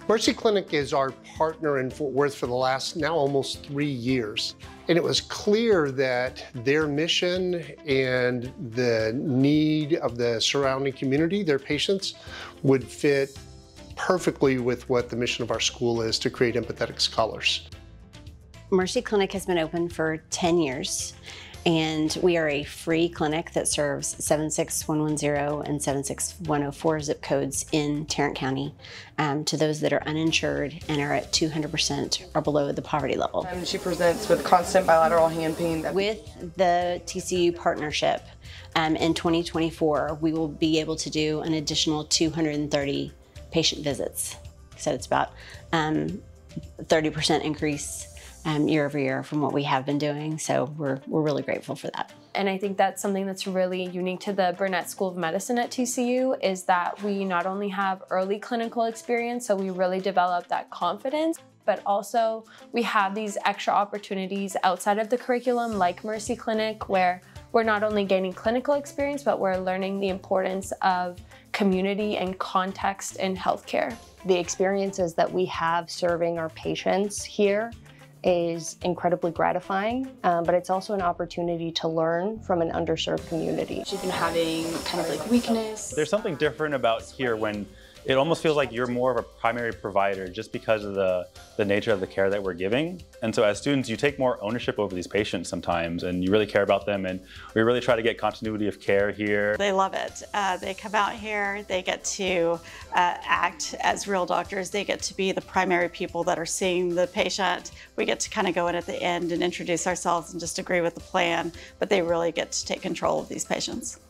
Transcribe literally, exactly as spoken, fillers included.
Mercy Clinic is our partner in Fort Worth for the last now almost three years. And it was clear that their mission and the need of the surrounding community, their patients, would fit perfectly with what the mission of our school is, to create empathetic scholars. Mercy Clinic has been open for ten years, and we are a free clinic that serves seven six one one zero and seven six one zero four zip codes in Tarrant County um, to those that are uninsured and are at two hundred percent or below the poverty level. And she presents with constant bilateral hand pain. With the T C U partnership, um, in twenty twenty-four, we will be able to do an additional two hundred thirty patient visits. So it's about um, thirty percent increase Um, year over year from what we have been doing, so we're, we're really grateful for that. And I think that's something that's really unique to the Burnett School of Medicine at T C U, is that we not only have early clinical experience, so we really develop that confidence, but also we have these extra opportunities outside of the curriculum, like Mercy Clinic, where we're not only gaining clinical experience, but we're learning the importance of community and context in healthcare. The experiences that we have serving our patients here is incredibly gratifying, um, but it's also an opportunity to learn from an underserved community. She's been having kind of like weakness. There's something different about here when it almost feels like you're more of a primary provider just because of the, the nature of the care that we're giving. And so as students, you take more ownership over these patients sometimes, and you really care about them, and we really try to get continuity of care here. They love it. Uh, they come out here, they get to uh, act as real doctors. They get to be the primary people that are seeing the patient. We get to kind of go in at the end and introduce ourselves and just agree with the plan, but they really get to take control of these patients.